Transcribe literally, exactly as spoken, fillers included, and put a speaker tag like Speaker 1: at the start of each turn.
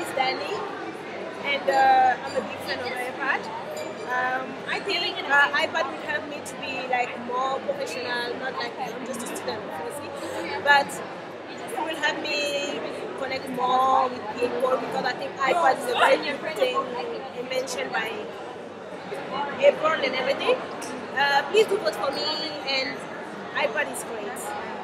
Speaker 1: Dany, and uh, I'm a big fan of iPad. Um, I think uh, iPad will help me to be like more professional, not like I'm just a student, obviously, but it will help me connect more with people because I think iPad is a very good thing invention by April and everything. Uh, please do vote for me, and iPad is great.